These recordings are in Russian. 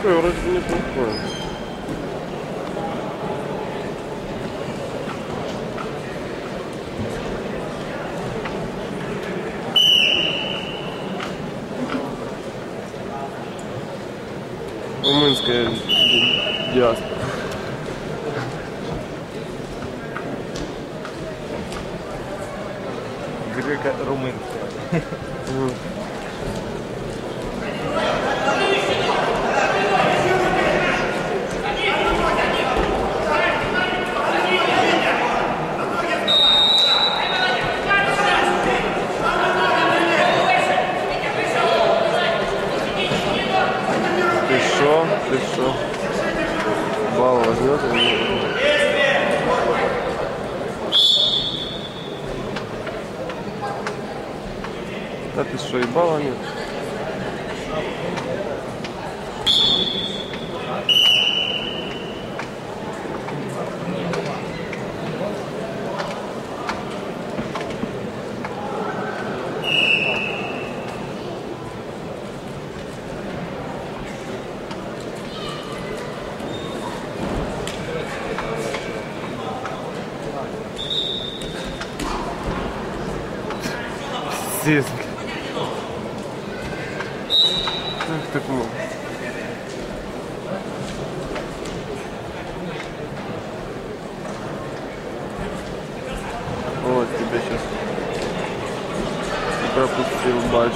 такой вроде бы неплохой. Румынская диаспора. Греко-румынская. Ты что? Балл возьмет или нет? Да ты что, и балла нет? Здесь. Как так много? Вот тебя сейчас пропустил батч.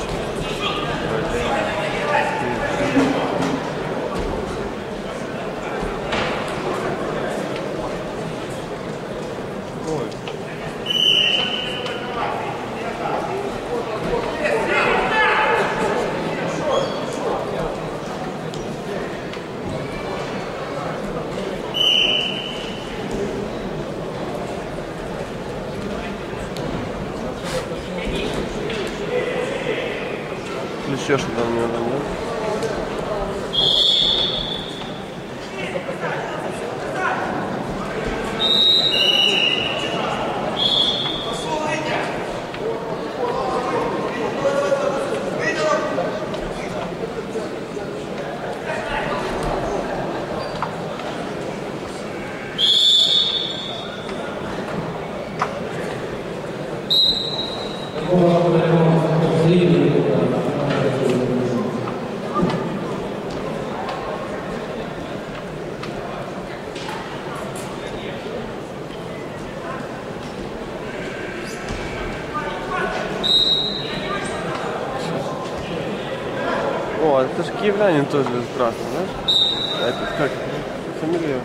Еще что-то мне надо, нет? О, это же киевлянин тоже здравствуй, знаешь? А это как? Фамилия?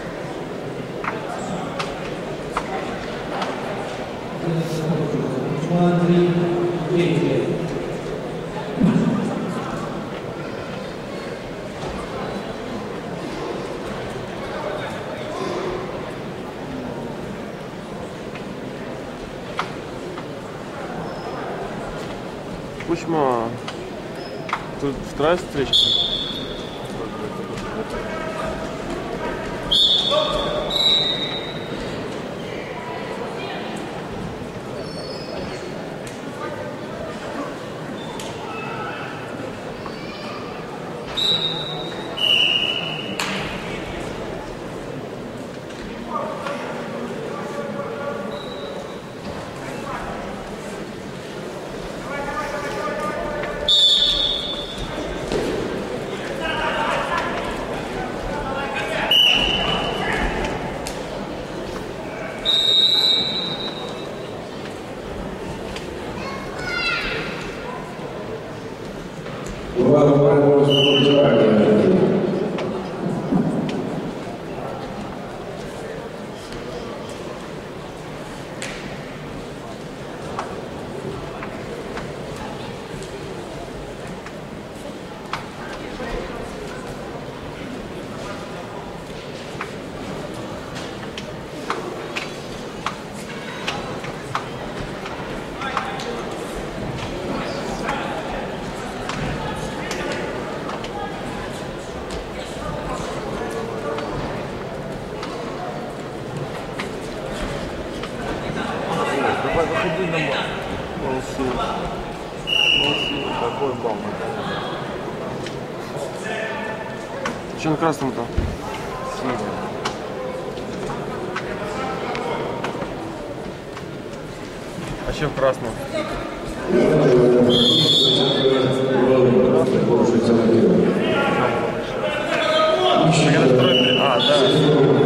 Кучма. Тут вторая встреча. Какой балл? Что на красном-то? Синий. А что в красном? А, да.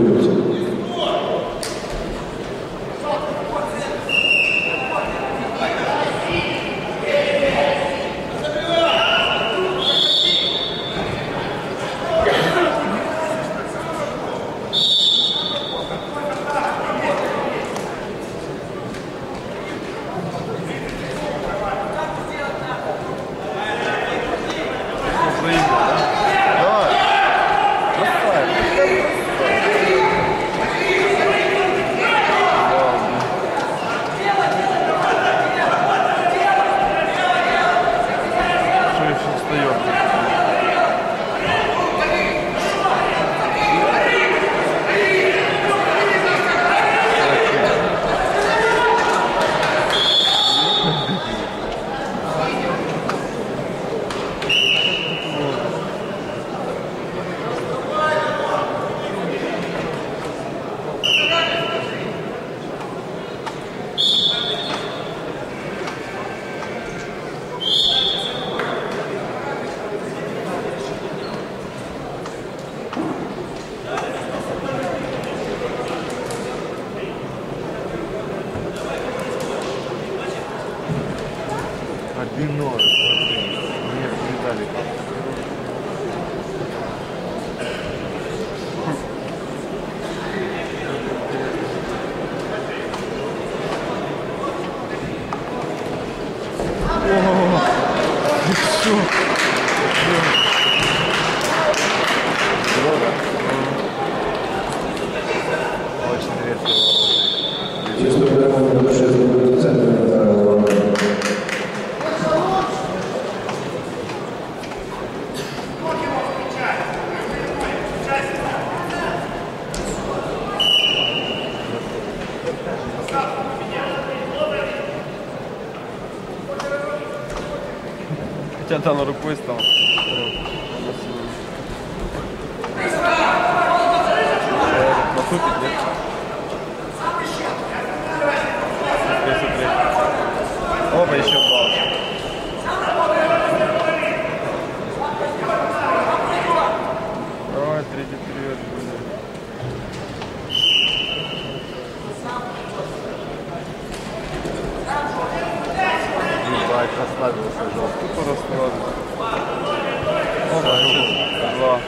Одино, нет, Виталик. Очень редко. Хотя там рукой стал. Наступит, нет? Смотри. Оба еще балл. Давай, третий период будет. Ебать, расслабился жестко. Тупо расслабился. Оба, еще два.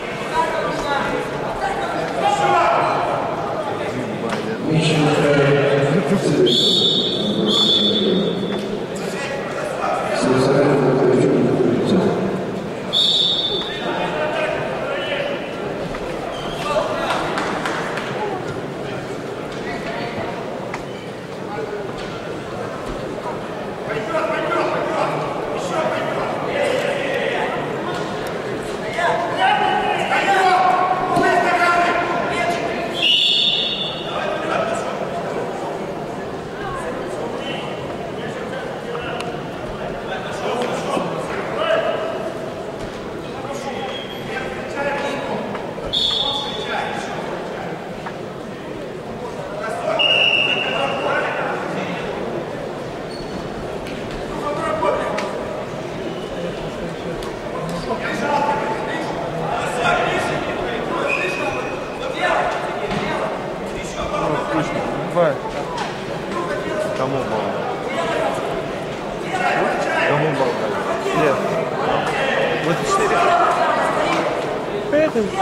Давай. Кому балл? Кому балл дать? Нет. Вот 4. Поэтому.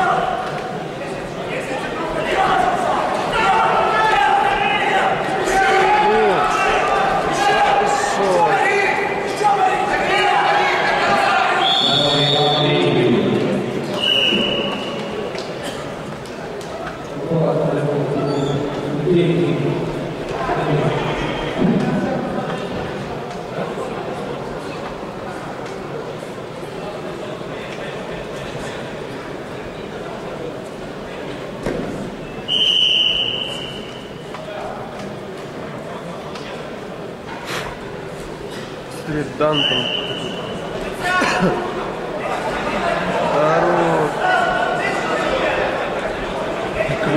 Дантон. Здорово.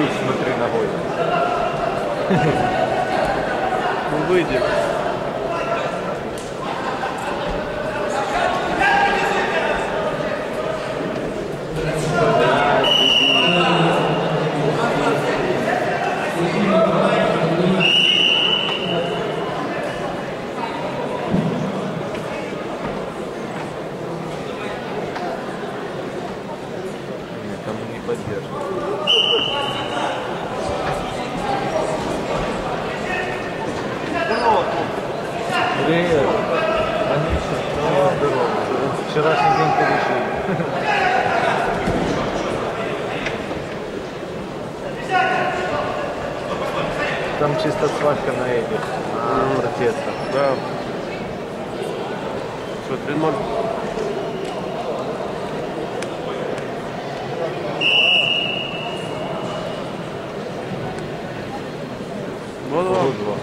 ключ внутри ногой. Ну выйди. Никому не поддерживает. Привет. Отлично. Здорово. Вчерашний день порешили. Там чисто свадька на этих, на протестах. Да. Что, 3-0? Вот вам. Два.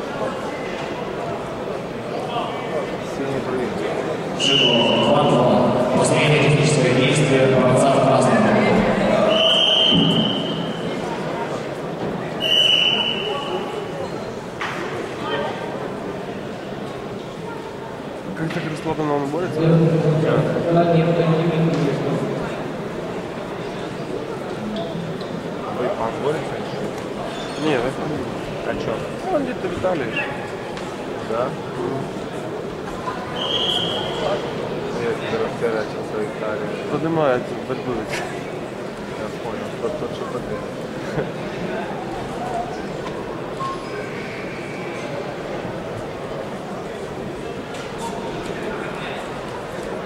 Синий привет. Последнее техническое действие борца в красном. Как так расслабленно он борется? Вы погорите? Не, О чем? он где-то в Италии. Да? Я тебе расхерачил свою Италию. Поднимает борьбу. Я понял, что тот, что подряд.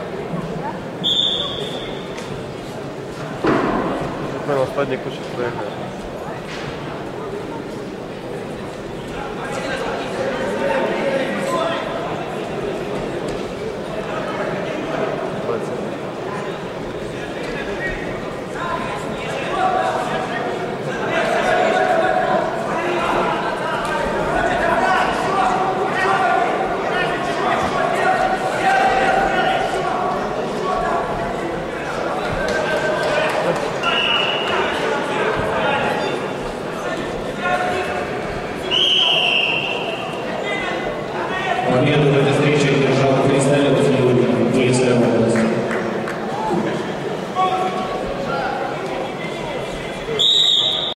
Понял, стадник хочет проиграть.